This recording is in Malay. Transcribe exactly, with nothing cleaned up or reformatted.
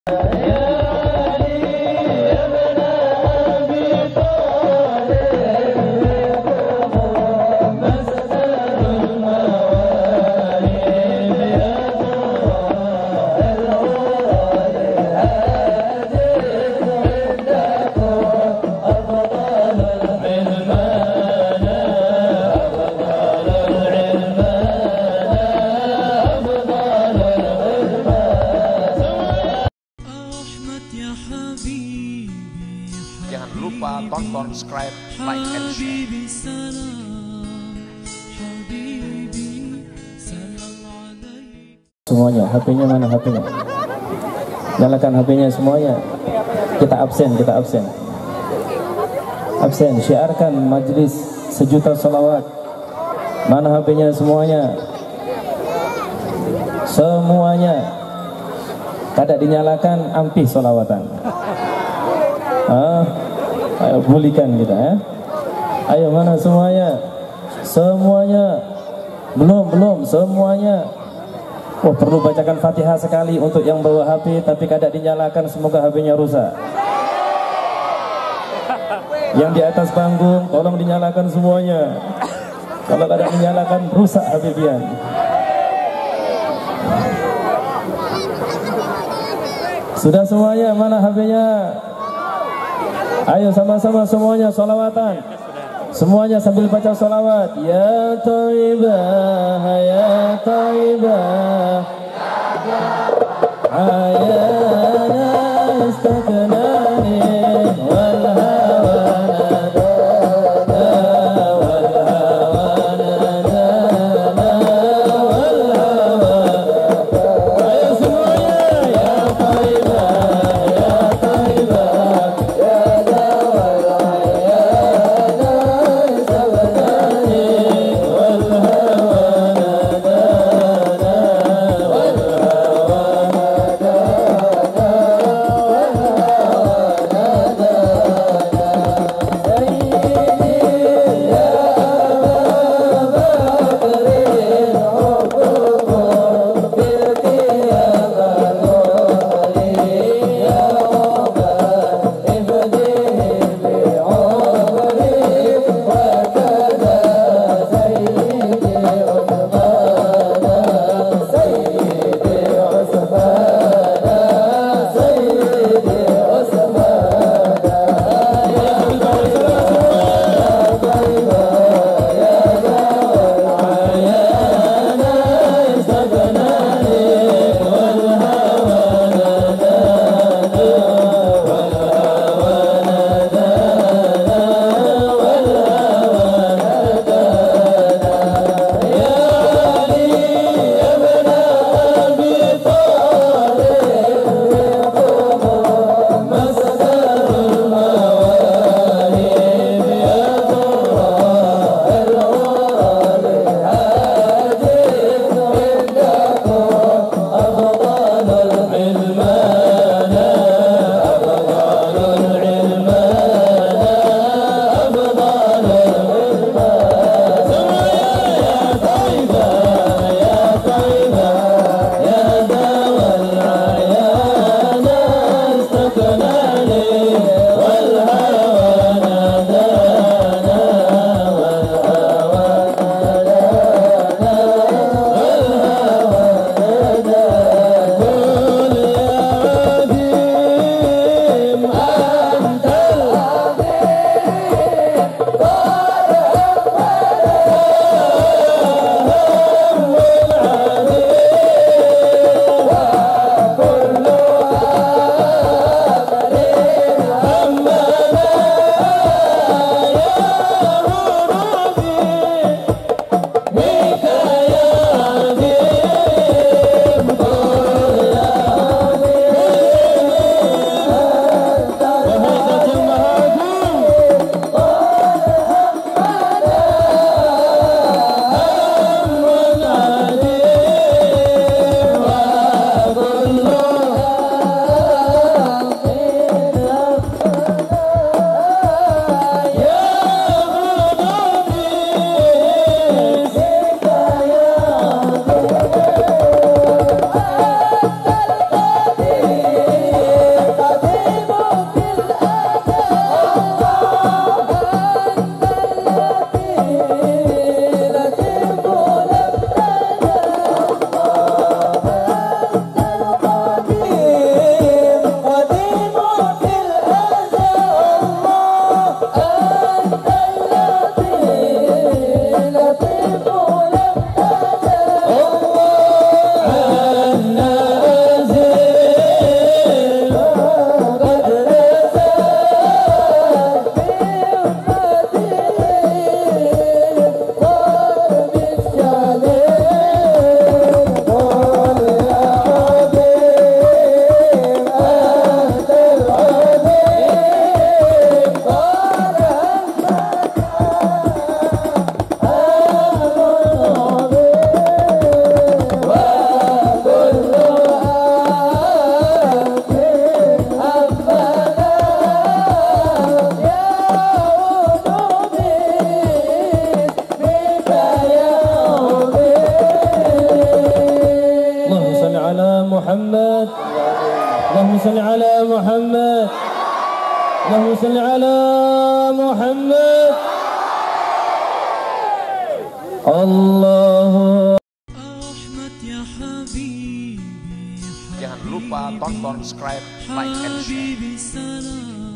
Jangan lupa tonton, subscribe, like, and share. Semuanya, H P-nya mana H P-nya? Nyalakan H P-nya semuanya. Kita absen, kita absen. Absen, syiarkan majlis sejuta salawat. Mana H P-nya semuanya? Semuanya. Kada dinyalakan, ampih salawatan. Ah, ayo pulihkan kita ya. Ayo mana semuanya? Semuanya. Belum, belum, semuanya. Oh, perlu bacakan Fatihah sekali untuk yang bawa H P tapi kada dinyalakan, semoga H P-nya rusak. Yang di atas panggung tolong dinyalakan semuanya. Kalau kada dinyalakan rusak H P pian. Sudah semuanya, mana H P-nya? Ayo sama-sama semuanya salawatan. Semuanya sambil baca salawat. Ya Thaibah, ya Thaibah, ayana istaknani wal hawana dana wal hawana dana wal hawana. Ayo semuanya, ya Thaibah, ya Thaibah, ya محمد اللهم صل على محمد اللهم صل على محمد Allah. Jangan lupa tonton, subscribe, like, and share.